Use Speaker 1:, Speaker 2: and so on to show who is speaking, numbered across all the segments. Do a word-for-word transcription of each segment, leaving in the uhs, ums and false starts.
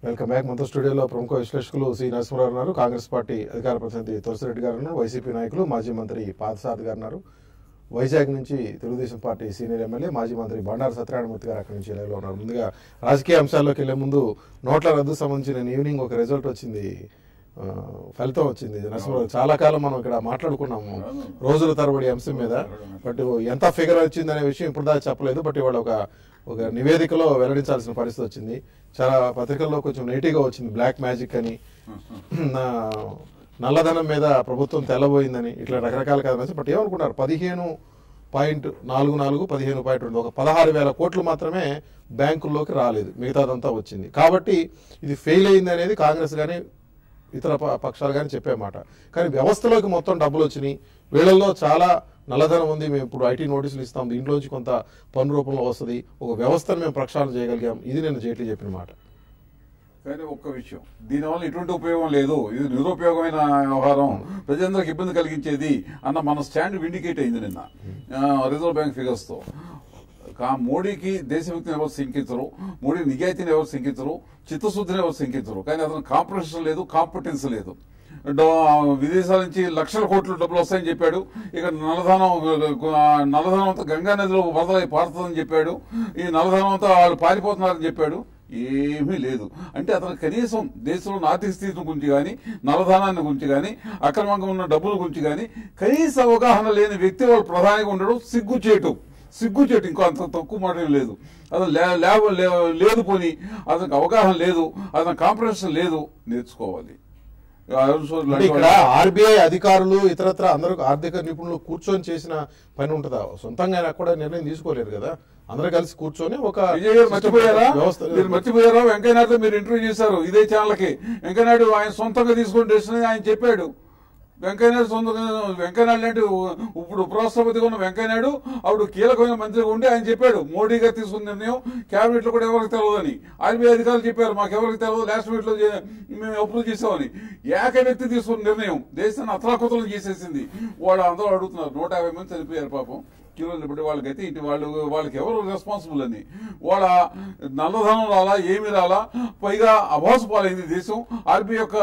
Speaker 1: Welcome back. మనతో స్టూడియోలో ప్రముఖ విశ్లేషకులు సి నరసింహరావు ఉన్నారు, కాంగ్రెస్ పార్టీ అధికార ప్రతినిధి తులసిరెడ్డి గారు ఉన్నారు, వైసీపీ నాయకులు మాజీ మంత్రి పార్థసారథి గారు ఉన్నారు, వైజాగ్ నుంచి తెలుగుదేశం పార్టీ సీనియర్ ఎమ్మెల్యే మాజీ మంత్రి బండారు సత్యనారాయణమూర్తి గారు అక్కడి నుంచి లైవ్లో ఉన్నారు. ముందుగా రాజకీయ అంశాల్లోకి వెళ్లే ముందు నోట్ల రద్దు సంబంధించి నేను ఈవినింగ్ ఒక రిజల్ట్ వచ్చింది, ఫలితం వచ్చింది. నరసింహరావు చాలా కాలం మనం ఇక్కడ మాట్లాడుకున్నాము రోజుల తరబడి అంశం మీద, బట్ ఎంత ఫిగర్ వచ్చింది అనే విషయం ఇప్పుడు దాకా చెప్పలేదు. బట్ ఇవాళ ఒక ఒక నివేదికలో వెల్లడించాల్సిన పరిస్థితి వచ్చింది. చాలా పత్రికల్లో కొంచెం నెగిటివ్గా వచ్చింది, బ్లాక్ మ్యాజిక్ అని, నల్లధనం మీద ప్రభుత్వం తెల్లబోయిందని, ఇట్లా రకరకాల కాదు. బట్ ఏమనుకుంటారు, పదిహేను పాయింట్ నాలుగు నాలుగు పదిహేను పాయింట్ రెండు ఒక పదహారు వేల కోట్లు మాత్రమే బ్యాంకుల్లోకి రాలేదు, మిగతాదంతా వచ్చింది. కాబట్టి ఇది ఫెయిల్ అయింది అనేది కాంగ్రెస్ కానీ ఇతర పక్షాలు కానీ చెప్పే మాట. కానీ వ్యవస్థలోకి మొత్తం డబ్బులు వచ్చినాయి, వీళ్ళల్లో చాలా నల్లధనం ఉంది, మేము ఇప్పుడు ఐటీ నోటీసులు ఇస్తాం, దీంట్లోంచి కొంత పన్ను రూపంలో వస్తుంది, ఒక వ్యవస్థను మేము ప్రక్షాళన చేయగలిగాం. ఇది నేను జైట్లీ చెప్పిన మాట.
Speaker 2: కానీ ఒక్క విషయం, దీనివల్ల ఎటువంటి ఉపయోగం లేదు, ఇది నిరుపయోగమైన వ్యవహారం, ప్రజలందరికి ఇబ్బంది కలిగించేది అన్న మన స్టాండ్ విండికేట్ అయింది నిన్న రిజర్వ్ బ్యాంక్ ఫిగర్స్ తో. మోడీకి దేశభక్తిని ఎవరు శంకించరు, మోడీ నిజాయితీని ఎవరు శంకించరు, చిత్తశుద్ధిని ఎవరు శంకించరు. కానీ అతను కాంపిటీషన్ లేదు, కాంపిటెన్స్ లేదు. విదేశాల నుంచి లక్షల కోట్ల డబ్బులు వస్తాయని చెప్పాడు. ఇక నల్లధనం నల్లధనం అంతా గంగా నదిలో వరదలై పారుతుందని చెప్పాడు. ఈ నల్లధనం అంతా వాళ్ళు పారిపోతున్నారని చెప్పాడు. ఏమీ లేదు. అంటే అతను కనీసం దేశంలో ఆర్థిక స్థితి గురించి కానీ, నల్లధనాన్ని గురించి కానీ, అక్రమంగా ఉన్న డబ్బుల గురించి కానీ కనీస అవగాహన లేని వ్యక్తి వాళ్ళు ప్రధానిగా ఉండడం సిగ్గుచేటు సిగ్గుచేటు ఇంకో అంత తక్కువ మాట లేదు. అతను లేదు పోని, అతనికి అవగాహన లేదు, అతనికి కాంప్రహెన్షన్ లేదు. నేర్చుకోవాలి.
Speaker 1: ఇక్కడ ఆర్బీఐ అధికారులు ఇతరత్ర అందరూ ఆర్థిక నిపుణులు కూర్చొని చేసిన పని ఉంటుందా? సొంతంగా ఆయన కూడా నిర్ణయం తీసుకోలేరు కదా, అందరూ కలిసి కూర్చొని ఒక
Speaker 2: మర్చిపోయారా మీరు మర్చిపోయారా వెంకయ్యనాయుడు మీరు ఇంటర్వ్యూ చేశారు ఇదే ఛానల్కి. వెంకయ్యనాయుడు ఆయన సొంతంగా తీసుకుని డెసిషన్ ఆయన చెప్పాడు. వెంకయ్యనాయుడు సొంతంగా వెంకయ్యనాయుడు అంటే ఇప్పుడు ఉపరాష్ట్రపతిగా ఉన్న వెంకయ్యనాయుడు అప్పుడు కీలకమైన మంత్రిగా ఉండి ఆయన చెప్పాడు మోడీ గారు తీసుకున్న నిర్ణయం క్యాబినెట్ లో కూడా ఎవరికి తెలియదని. ఆర్బీఐ అధికారులు చెప్పారు మాకు ఎవరికి తెలియదు, లాస్ట్ మినిట్ లో మేము అప్రూవ్ చేసామని. ఏక వ్యక్తి తీసుకున్న నిర్ణయం దేశాన్ని అతలాకుతలం చేసేసింది. వాళ్ళు అందరూ అడుగుతున్నారు, నూట యాభై మంది చనిపోయారు పాపం కిలోలు బట్టి వాళ్ళకైతే ఇంటి వాళ్ళు వాళ్ళకి ఎవరు రెస్పాన్సిబుల్ అని. వాళ్ళ నల్లధనం రాలా, ఏమి రాలా, పైగా అభాసు పాలైంది దేశం. ఆర్బీఐ యొక్క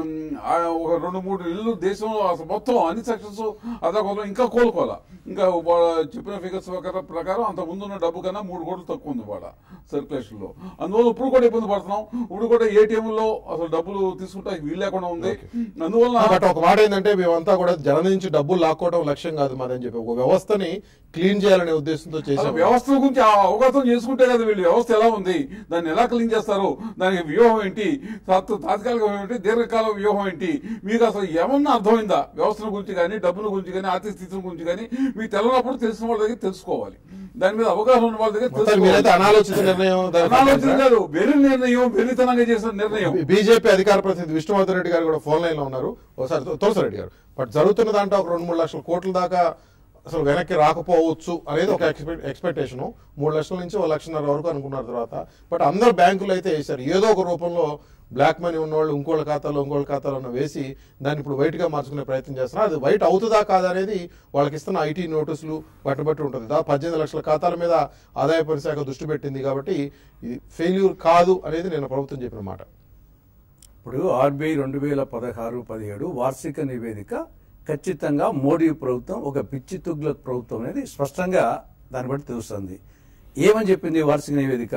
Speaker 2: ఒక రెండు మూడు ఇళ్ళు దేశంలో అసలు మొత్తం అన్ని సెక్షన్స్ అదే ఇంకా కోలుకోవాలా. ఇంకా చెప్పిన ఫిగర్స్ ప్రకారం అంత ముందున్న డబ్బు కన్నా మూడు కోట్లు తక్కువ ఉంది వాళ్ళ సర్క్యులేషన్ లో. అందువల్ల ఇప్పుడు కూడా ఇబ్బంది పడుతున్నాం. ఇప్పుడు కూడా ఏటీఎంలో అసలు డబ్బులు తీసుకుంటా వీలు లేకుండా ఉంది. అందువల్ల
Speaker 1: ఒక మాట ఏంటంటే మేమంతా కూడా జనం నుంచి డబ్బులు లాక్కోవడం లక్ష్యం కాదు మాదని చెప్పి ఒక వ్యవస్థని క్లీన్ చేయాలనే ఉద్దేశంతో చేసిన
Speaker 2: వ్యవస్థ గురించి అవగాహన చేసుకుంటే కదా వీళ్ళు వ్యవస్థ ఎలా ఉంది, దాన్ని ఎలా క్లీన్ చేస్తారు, దానికి వ్యూహం ఏంటి, తాత్కాలిక వ్యూహం ఏంటి, దీర్ఘకాల వ్యూహం ఏంటి, మీకు అసలు ఏమన్నా అర్థమైందా వ్యవస్థల గురించి కానీ, డబ్బుల గురించి కానీ, ఆర్థిక స్థితుల గురించి కానీ మీకు తెలియనప్పుడు తెలిసిన వాళ్ళ దగ్గర తెలుసుకోవాలి. దాని మీద అవగాహన ఉన్న వాళ్ళ దగ్గర తెలుసుకోవాలి.
Speaker 1: అనాలోచిత నిర్ణయం
Speaker 2: అనాలోచిత కాదు, వెర్రి నిర్ణయం, వెర్రితనంగా చేసిన నిర్ణయం.
Speaker 1: బీజేపీ అధికార ప్రతినిధి విష్ణువర్ధన్ రెడ్డి గారు కూడా ఫోన్ లైన్ లో ఉన్నారు. ఒకసారి తులసిరెడ్డి గారు, బట్ జరుగుతున్న దాంట్లో ఒక రెండు మూడు లక్షల కోట్ల దాకా అసలు వెనక్కి రాకపోవచ్చు అనేది ఒక ఎక్స్పెక్టేషన్. మూడు లక్షల నుంచి ఒక లక్షన్నర వరకు అనుకున్నారు తర్వాత. బట్ అందరు బ్యాంకులు అయితే వేశారు ఏదో ఒక రూపంలో. బ్లాక్ మనీ ఉన్నవాళ్ళు ఇంకోళ్ళ ఖాతాలో ఇంకోళ్ళ ఖాతాలో వేసి దాన్ని ఇప్పుడు వైట్ గా మార్చుకునే ప్రయత్నం చేస్తున్నారు. అది వైట్ అవుతుందా కాదనేది వాళ్ళకి ఇస్తున్న ఐటీ నోటీసులు బట్టి బట్టి ఉంటుంది. దాదాపు పద్దెనిమిది లక్షల ఖాతాల మీద ఆదాయ పరిశాఖ దృష్టి పెట్టింది. కాబట్టి ఇది ఫెయిల్యూర్ కాదు అనేది నేను ప్రభుత్వం చెప్పిన మాట.
Speaker 3: ఇప్పుడు ఆర్బీఐ రెండు వేల పదహారు పదిహేడు వార్షిక నివేదిక ఖచ్చితంగా మోడీ ప్రభుత్వం ఒక పిచ్చి తుగ్లక్ ప్రభుత్వం అనేది స్పష్టంగా దాన్ని బట్టి తెలుస్తుంది. ఏమని చెప్పింది వార్షిక నివేదిక?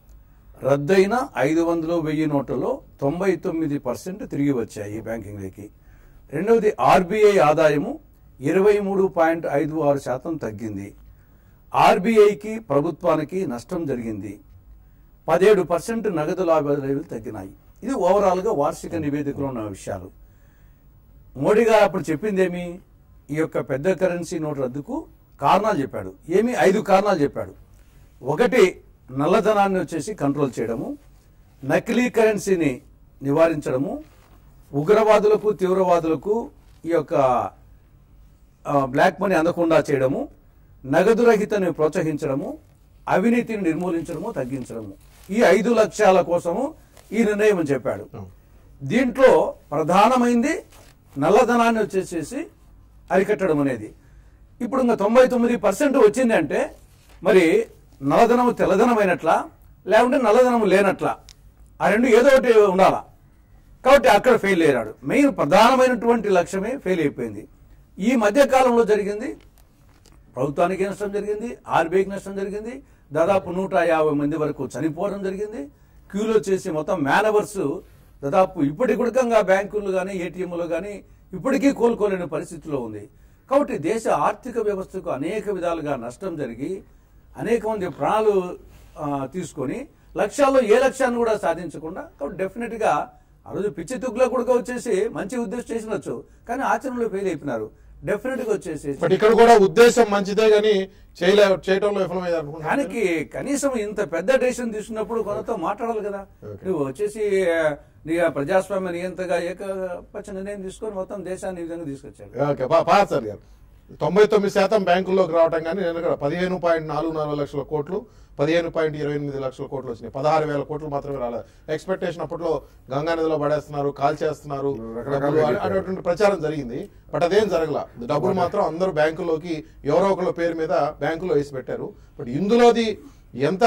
Speaker 3: రద్దయిన ఐదు వందలు వెయ్యి నోట్లలో తొంభై తొమ్మిది పర్సెంట్ తిరిగి వచ్చాయి బ్యాంకింగ్లోకి. రెండవది ఆర్బీఐ ఆదాయము ఇరవై మూడు పాయింట్ ఐదు ఆరు శాతం తగ్గింది. ఆర్బీఐకి ప్రభుత్వానికి నష్టం జరిగింది. పదిహేడు పర్సెంట్ నగదు లావాదేవీలు తగ్గినాయి. ఇది ఓవరాల్గా వార్షిక నివేదికలో ఉన్న విషయాలు. మోడీ గారు అప్పుడు చెప్పిందేమి? ఈ యొక్క పెద్ద కరెన్సీ నోటు రద్దుకు కారణాలు చెప్పాడు. ఏమి? ఐదు కారణాలు చెప్పాడు. ఒకటి, నల్లధనాన్ని వచ్చేసి కంట్రోల్ చేయడము, నకిలీ కరెన్సీని నివారించడము, ఉగ్రవాదులకు తీవ్రవాదులకు ఈ యొక్క బ్లాక్ మనీ అందకుండా చేయడము, నగదు రహితని ప్రోత్సహించడము, అవినీతిని నిర్మూలించడము, తగ్గించడము. ఈ ఐదు లక్ష్యాల కోసము ఈ నిర్ణయం అని చెప్పాడు. దీంట్లో ప్రధానమైంది నల్లధనాన్ని వచ్చేసేసి అరికట్టడం అనేది. ఇప్పుడు ఇంకా తొంభై తొమ్మిది పర్సెంట్ వచ్చింది అంటే మరి నల్లధనము తెల్లధనం అయినట్లా, లేకుంటే నల్లధనము లేనట్లా? ఆ రెండు ఏదో ఒకటి ఉండాలా. కాబట్టి అక్కడ ఫెయిల్ అయ్యాడు. మెయిన్ ప్రధానమైనటువంటి లక్ష్యమే ఫెయిల్ అయిపోయింది. ఈ మధ్య కాలంలో జరిగింది ప్రభుత్వానికి నష్టం జరిగింది, ఆర్బీఐకి నష్టం జరిగింది, దాదాపు నూట యాభై మంది వరకు చనిపోవడం జరిగింది. క్యూలో చేసి మొత్తం మేనవర్స్ దాదాపు ఇప్పటి గుడకంగా బ్యాంకులు కానీ ఏటీఎంలు కానీ ఇప్పటికీ కోలుకోలేని పరిస్థితిలో ఉంది. కాబట్టి దేశ ఆర్థిక వ్యవస్థకు అనేక విధాలుగా నష్టం జరిగి అనేక మంది ప్రాణాలు తీసుకొని లక్ష్యాల్లో ఏ లక్ష్యాన్ని కూడా సాధించకుండా, కాబట్టి డెఫినెట్ గా ఆ రోజు పిచ్చి తుగ్గులో కూడా వచ్చేసి మంచి ఉద్దేశం చేసినచ్చు, కానీ ఆచరణలో ఫెయిల్ అయిపోయినారు. డెఫినెట్ గా వచ్చేసి
Speaker 1: ఇక్కడ కూడా ఉద్దేశం మంచిదే కానీ చేయలే చేయటంలో విఫలమయ్యారు.
Speaker 3: దానికి కనీసం ఇంత పెద్ద డెసిషన్ తీసుకున్నప్పుడు కొంత మాట్లాడాలి కదా. నువ్వు వచ్చేసి నీ ప్రజాస్వామ్య నియంతగా ఏకపక్ష నిర్ణయం తీసుకొని మొత్తం దేశాన్ని ఈ విధంగా తీసుకొచ్చారు.
Speaker 1: తొంభై తొమ్మిది శాతం బ్యాంకుల్లోకి రావటం కానీ నేను పదిహేను పాయింట్ నాలుగు నాలుగు లక్షల కోట్లు పదిహేను పాయింట్ ఇరవై ఎనిమిది లక్షల కోట్లు వచ్చినాయి. పదహారు వేల కోట్లు మాత్రమే రాలేదు. ఎక్స్పెక్టేషన్ అప్పట్లో గంగా నదిలో పడేస్తున్నారు, కాల్ చేస్తున్నారు అనేటువంటి ప్రచారం జరిగింది. బట్ అదేం జరగల. డబ్బులు మాత్రం అందరూ బ్యాంకుల్లోకి ఎవరో ఒకళ్ళ పేరు మీద బ్యాంకులో వేసి పెట్టారు. బట్ ఇందులోది ఎంత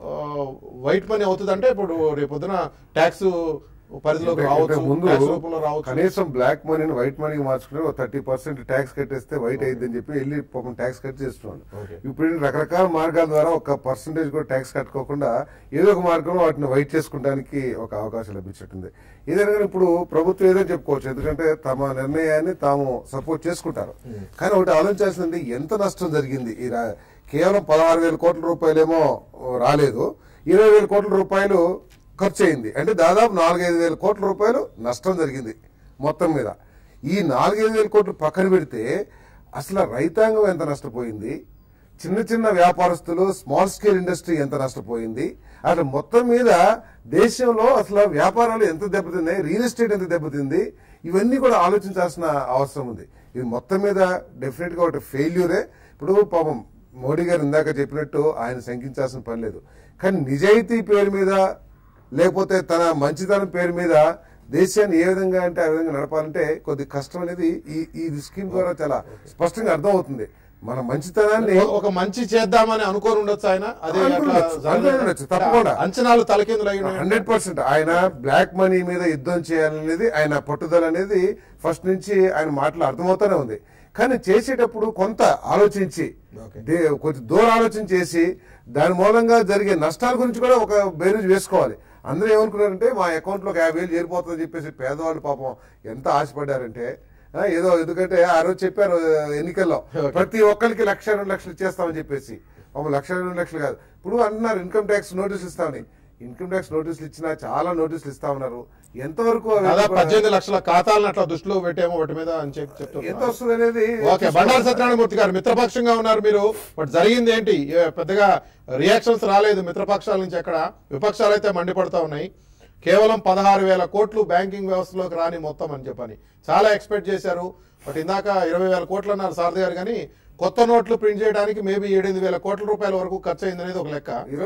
Speaker 1: వైట్ మనీ అవుతుంది అంటే ఇప్పుడు రేపొద్దున ట్యాక్స్ పరిధిలోకి రావచ్చు,
Speaker 4: కనీసం బ్లాక్ మనీని వైట్ మనీకి మార్చుకుని థర్టీ పర్సెంట్ ట్యాక్స్ కట్టేస్తే వైట్ అయింది అని చెప్పి వెళ్ళి పాపం ట్యాక్స్ కట్ చేస్తున్నాడు. ఇప్పుడు రకరకాల మార్గాల ద్వారా ఒక పర్సెంటేజ్ కూడా ట్యాక్స్ కట్టుకోకుండా ఏదో ఒక మార్గంలో వాటిని వైట్ చేసుకోవడానికి ఒక అవకాశం లభించట్టుంది. ఏదైనా కానీ ఇప్పుడు ప్రభుత్వం ఏదో చెప్పుకోవచ్చు, ఎందుకంటే తమ నిర్ణయాన్ని తాము సపోర్ట్ చేసుకుంటారు. కానీ ఒకటి ఆలోచించాల్సింది ఎంత నష్టం జరిగింది. ఈ కేవలం పదహారు వేల కోట్ల రూపాయలేమో రాలేదు, ఇరవై వేల కోట్ల రూపాయలు ఖర్చు అయింది. అంటే దాదాపు నాలుగైదు వేల కోట్ల రూపాయలు నష్టం జరిగింది మొత్తం మీద. ఈ నాలుగైదు వేల కోట్లు పక్కన పెడితే అసలు రైతాంగం ఎంత నష్టపోయింది, చిన్న చిన్న వ్యాపారస్తులు స్మాల్ స్కేల్ ఇండస్ట్రీ ఎంత నష్టపోయింది, అసలు మొత్తం మీద దేశంలో అసలు వ్యాపారాలు ఎంత దెబ్బతిన్నాయి, రియల్ ఎస్టేట్ ఎంత దెబ్బతింది, ఇవన్నీ కూడా ఆలోచించాల్సిన అవసరం ఉంది. ఇది మొత్తం మీద డెఫినెట్ గా ఒకటి ఫెయిల్యూరే. ఇప్పుడు పాపం మోడీ గారు ఇందాక చెప్పినట్టు ఆయన శంకించాల్సిన పని లేదు. కానీ నిజాయితీ పేరు మీద లేకపోతే తన మంచితనం పేరు మీద దేశాన్ని ఏ విధంగా అంటే ఆ విధంగా నడపాలంటే కొద్ది కష్టం అనేది ఈ ఈ స్కీమ్ ద్వారా చాలా స్పష్టంగా అర్థం అవుతుంది. మన మంచితనాన్ని
Speaker 1: ఒక మంచి చేద్దామని అనుకోని ఉండొచ్చు ఆయన, అదే
Speaker 4: ఉండొచ్చు తప్పకుండా.
Speaker 1: అంచనాలు తలకిందులు
Speaker 4: హండ్రెడ్ పర్సెంట్ ఆయన బ్లాక్ మనీ మీద యుద్ధం చేయాలనేది ఆయన పట్టుదల అనేది ఫస్ట్ నుంచి ఆయన మాటలు అర్థమవుతూనే ఉంది. కానీ చేసేటప్పుడు కొంత ఆలోచించి కొంచెం దూరం ఆలోచన చేసి దాని మూలంగా జరిగే నష్టాల గురించి కూడా ఒక బేరీజ్ వేసుకోవాలి. అందరూ ఏమనుకున్నారంటే మా అకౌంట్ లో ఒక యాభై వేలు చేరిపోతుందని చెప్పేసి పేదవాళ్ళు పాపం ఎంత ఆశపడ్డారంటే ఏదో, ఎందుకంటే ఆ రోజు చెప్పారు ఎన్నికల్లో ప్రతి ఒక్కరికి లక్ష రెండు లక్షలు ఇచ్చేస్తామని చెప్పేసి. పాపం లక్ష రెండు లక్షలు కాదు, ఇప్పుడు అంటున్నారు ఇన్కమ్ ట్యాక్స్ నోటీసులు ఇస్తామని. ఇన్కమ్ ట్యాక్స్ నోటీసులు ఇచ్చినా చాలా నోటీసులు ఇస్తా ఉన్నారు. ఎంతవరకు
Speaker 1: పద్దెనిమిది లక్షల ఖాతాలను అట్లా దృష్టిలో పెట్టేమో వాటి మీద అని చెప్తారు.
Speaker 4: ఎంత వస్తుంది అనేది.
Speaker 1: ఓకే, బండారు సత్యనారాయణమూర్తి గారు మిత్రపక్షంగా ఉన్నారు మీరు, బట్ జరిగింది ఏంటి? పెద్దగా రియాక్షన్స్ రాలేదు మిత్రపక్షాల నుంచి. ఎక్కడ విపక్షాలు అయితే మండిపడతా ఉన్నాయి. కేవలం పదహారు వేల కోట్లు బ్యాంకింగ్ వ్యవస్థలోకి రాని మొత్తం అని చెప్పని చాలా ఎక్స్పెక్ట్ చేశారు. బట్ ఇందాక ఇరవై వేల కోట్లు అన్నారు సారథి గారు, కానీ కొత్త నోట్లు ప్రింట్ చేయడానికి మేబీ ఏడెనిమిది వేల కోట్ల రూపాయల వరకు ఖర్చు అయింది అనేది ఒక లెక్క.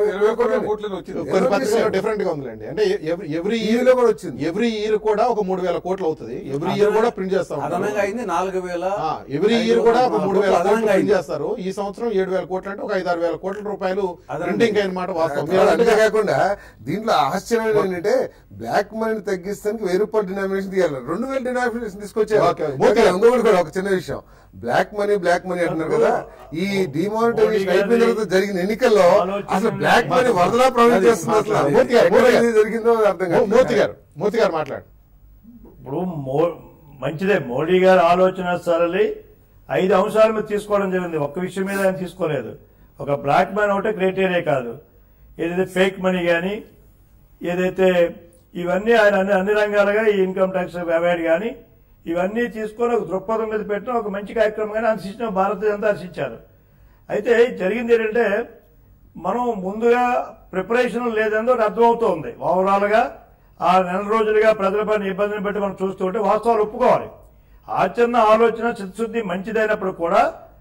Speaker 1: కొన్ని పత్రికల్లో డిఫరెంట్ గా ఉందిలేండి. అంటే ఎవ్రీ ఇయర్ కూడా వచ్చింది, ఎవ్రీ ఇయర్ కూడా ఒక మూడు వేల కోట్లు అవుతుంది. ఎవ్రీ ఇయర్ కూడా ప్రింట్ చేస్తాం.
Speaker 3: నాలుగు వేల
Speaker 1: ఎవ్రీ ఇయర్ కూడా ఒక మూడు వేల కోట్లు ప్రింట్ చేస్తారు. ఈ సంవత్సరం ఏడు వేల కోట్లు అంటే ఒక ఐదు ఆరు వేల కోట్ల రూపాయలు ప్రింటింగ్ అయిన మాట వాస్తవం.
Speaker 4: అంతే కాకుండా దీంట్లో ఆశ్చర్యం ఏంటంటే బ్లాక్ మనీని తగ్గిస్తానికి వెయ్యి రూపాయలు డినామినేషన్ తీయాలి, రెండు వేల డినామినేషన్ తీసుకొచ్చారు. ఒక చిన్న విషయం, బ్లాక్ మనీ బ్లాక్ మనీ అంటున్నారు కదా, ఈ డిమానిటైజేషన్ అయిపోయిన తర్వాత జరిగిన ఎన్నికల్లో అసలు బ్లాక్ మనీ వరదలా ప్రవేశిస్తుంది. జరిగిందో అర్థం కాదు.
Speaker 1: మూర్తి గారు మూర్తి గారు మాట్లాడు.
Speaker 5: ఇప్పుడు మంచిదే, మోడీ గారు ఆలోచన సరళి ఐదు అంశాల మీద తీసుకోవడం జరిగింది. ఒక్క విషయం మీద ఆయన తీసుకోలేదు. ఒక బ్లాక్ మనీ ఒకటే క్రైటీరియా కాదు, ఏదైతే ఫేక్ మనీ కానీ ఏదైతే ఇవన్నీ ఆయన అన్ని అన్ని రంగాలుగా ఈ ఇన్కమ్ ట్యాక్స్ అవాయిడ్ కానీ ఇవన్నీ తీసుకొని ఒక దృక్పథం మీద పెట్టిన ఒక మంచి కార్యక్రమంగానే ఆశించిన భారతీయ జనతా ఆశించారు. అయితే జరిగింది ఏంటంటే మనం ముందుగా ప్రిపరేషన్ లేదని అర్థమవుతోంది. ఓవరాల్ గా ఆ నెల రోజులుగా ప్రజలపైన ఇబ్బందిని బట్టి మనం చూస్తుంటే వాస్తవాలు ఒప్పుకోవాలి. ఆచరణ ఆలోచన చిత్తశుద్ధి మంచిదైనప్పుడు కూడా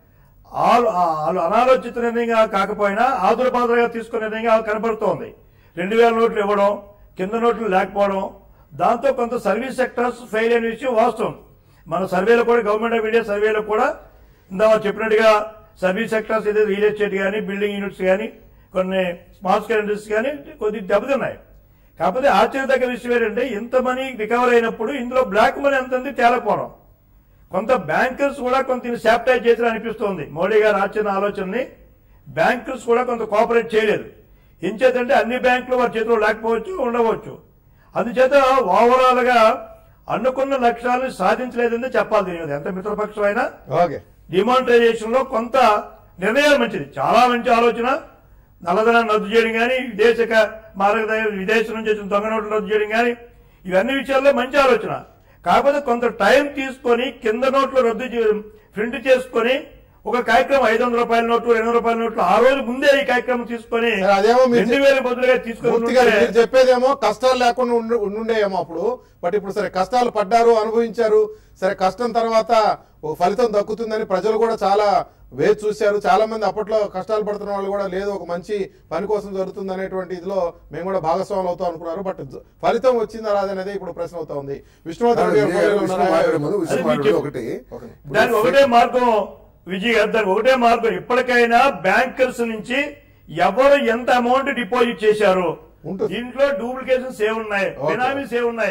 Speaker 5: అనాలోచిత నిర్ణయంగా కాకపోయినా ఆదురపాదులుగా తీసుకునే నిర్ణయంగా కనబడుతోంది. రెండు వేల నోట్లు ఇవ్వడం, కింద నోట్లు లేకపోవడం, దాంతో కొంత సర్వీస్ సెక్టర్స్ ఫెయిల్ అయిన విషయం వాస్తవం. మన సర్వేలో కూడా గవర్నమెంట్ ఆఫ్ ఇండియా సర్వేలో కూడా ఇందా చెప్పినట్టుగా సర్వీస్ సెక్టర్స్ ఏదైతే రియల్ ఎస్టేట్ కానీ బిల్డింగ్ యూనిట్స్ కానీ కొన్ని స్మాల్ స్కేల్ ఇండస్ట్రీస్ కానీ కొద్దిగా దెబ్బతిన్నాయి. కాకపోతే ఆశ్చర్యదగ్గ విషయం ఏంటంటే ఇంత మనీ రికవర్ అయినప్పుడు ఇందులో బ్లాక్ మనీ ఎంత ఉంది తేలకపోవడం. కొంత బ్యాంకర్స్ కూడా కొంత శాప్టైజ్ చేసిన అనిపిస్తోంది. మోడీ గారు ఆచరణ ఆలోచనని బ్యాంకర్స్ కూడా కొంత కోఆపరేట్ చేయలేదు. ఇంచేతంటే అన్ని బ్యాంకులు వారి చేతిలో లేకపోవచ్చు, ఉండవచ్చు. అందుచేత ఓవరాల్ గా అనుకున్న లక్ష్యాలను సాధించలేదని చెప్పాలి. దీని మీద ఎంత మిత్రపక్షం అయినా డిమానిటైజేషన్ లో కొంత నిర్ణయాలు మంచిది, చాలా మంచి ఆలోచన. నల్లధనాన్ని రద్దు చేయడం కానీ, విదేశ మార్గ విదేశం నుంచి వచ్చిన దొంగ నోట్లు రద్దు చేయడం కానీ, ఇవన్నీ విషయాల్లో మంచి ఆలోచన. కాకపోతే కొంత టైం తీసుకొని కింద నోట్లు రద్దు ప్రింట్ చేసుకొని ఒక కార్యక్రమం ఐదు వందల రూపాయల నోట్లు, రెండు వందల రూపాయల నోట్లు ఆ రోజు ముందే ఈ కార్యక్రమం తీసుకొని రెండు వేల బదులుగా తీసుకొని
Speaker 1: చెప్పేదేమో కష్టాలు లేకుండా ఉండుండేమో అప్పుడు. బట్ ఇప్పుడు సరే కష్టాలు పడ్డారు, అనుభవించారు. సరే కష్టం తర్వాత ఒక ఫలితం దక్కుతుందని ప్రజలు కూడా చాలా వేచి చూశారు. చాలా మంది అప్పట్లో కష్టాలు పడుతున్న వాళ్ళు కూడా లేదు ఒక మంచి పని కోసం జరుగుతుంది అనేటువంటి ఇదిలో మేము కూడా భాగస్వాములు అవుతాం అనుకున్నారు. బట్ ఫలితం వచ్చిందా రాదనేది ఇప్పుడు ప్రశ్న అవుతా ఉంది. విష్ణువర్ధన్
Speaker 5: ఒకటి దానికి ఒకటే మార్గం విజయ్ గారు, దానికి ఒకటే మార్గం ఇప్పటికైనా బ్యాంకర్స్ నుంచి ఎవరు ఎంత అమౌంట్ డిపాజిట్ చేశారు, దీంట్లో డూప్లికేషన్స్ ఏమున్నాయి, బినామీస్ ఏమున్నాయి,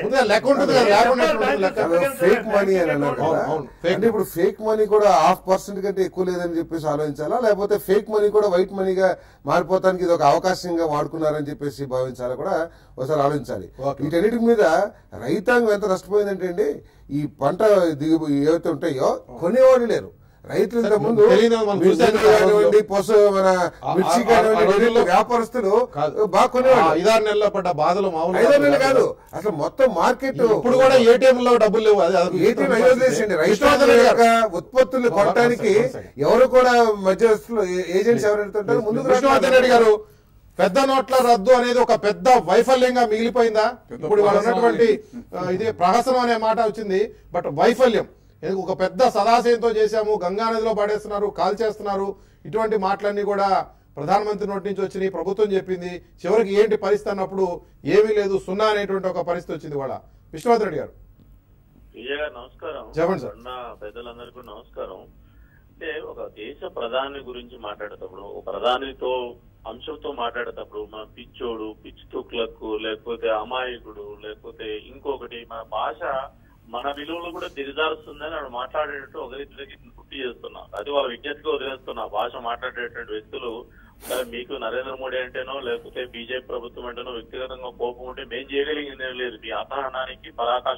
Speaker 4: ఫేక్ మనీ అని అన్నారు కదా. అంటే ఇప్పుడు ఫేక్ మనీ కూడా హాఫ్ పర్సెంట్ కంటే ఎక్కువ లేదని చెప్పేసి ఆలోచించాలా, లేకపోతే ఫేక్ మనీ కూడా వైట్ మనీగా మారిపోతానికి ఇది ఒక అవకాశంగా వాడుకున్నారని చెప్పేసి భావించాలా కూడా ఒకసారి ఆలోచించాలి. వీటన్నిటి మీద రైతాంగం ఎంత నష్టపోయిందంటే అండి, ఈ పంట దిగు ఏవైతే ఉంటాయో కొనేవాళ్ళు లేరు. రైతులు ఇంత ముందు కానివ్వండి, పశు మన మిర్చి కానివ్వండి, వ్యాపారస్తులు బాగా కొనేవాళ్ళు.
Speaker 1: ఐదారు నెలల్లో పడ్డ బాధలు మామూలు
Speaker 4: ఐదారు నెలలు కాదు, అసలు మొత్తం మార్కెట్
Speaker 1: ఇప్పుడు కూడా ఏటీఎం లో డబ్బులు లేవు.
Speaker 4: ఏటీఎం వదిలేసండి. రైతుల యొక్క ఉత్పత్తులు కొనడానికి ఎవరు కూడా మధ్యస్థులు ఏజెంట్స్ ఎవరైతే ముందుకు
Speaker 1: విష్ణువర్ధన్ రెడ్డి గారు, పెద్ద నోట్ల రద్దు అనేది ఒక పెద్ద వైఫల్యంగా మిగిలిపోయిందా? ఇప్పుడు వాళ్ళు ఉన్నటువంటి ఇది ప్రహసనం అనే మాట వచ్చింది, బట్ వైఫల్యం ఒక పెద్ద సదాశయంతో చేశాము, గంగానదిలో పడేస్తున్నారు, కాల్ చేస్తున్నారు, ఇటువంటి మాటలన్నీ కూడా ప్రధానమంత్రి నోటి నుంచి వచ్చినాయి, ప్రభుత్వం చెప్పింది. చివరికి ఏంటి పరిస్థితి అన్నప్పుడు ఏమీ లేదు, సున్నా అనేటువంటి ఒక పరిస్థితి వచ్చింది. వాళ్ళ విష్ణువర్ధన్ రెడ్డి గారు
Speaker 6: విజయ్ గారు నమస్కారం.
Speaker 1: చెప్పండి సార్.
Speaker 6: పెద్దలందరికీ నమస్కారం. అంటే ఒక దేశ ప్రధాని గురించి మాట్లాడేటప్పుడు, ఒక ప్రధానితో అంశంతో మాట్లాడేటప్పుడు మన పిచ్చోడు, పిచ్చి తుక్లకు, లేకపోతే అమాయకుడు, లేకపోతే ఇంకొకటి మన భాష మన విలువలు కూడా దిగజారుస్తుందని ఆవిడ మాట్లాడేటట్టు ఒకరిద్దరికి గుర్తు చేస్తున్నా. అది వాళ్ళ విజ్ఞతగా వదిలేస్తున్నా. భాష మాట్లాడేటువంటి వ్యక్తులు సరే మీకు నరేంద్ర మోడీ అంటేనో లేకపోతే బీజేపీ ప్రభుత్వం అంటేనో వ్యక్తిగతంగా కోపం ఉంటే మేం చేయగలిగింది లేదు. మీ అసహనానికి పరాకాశ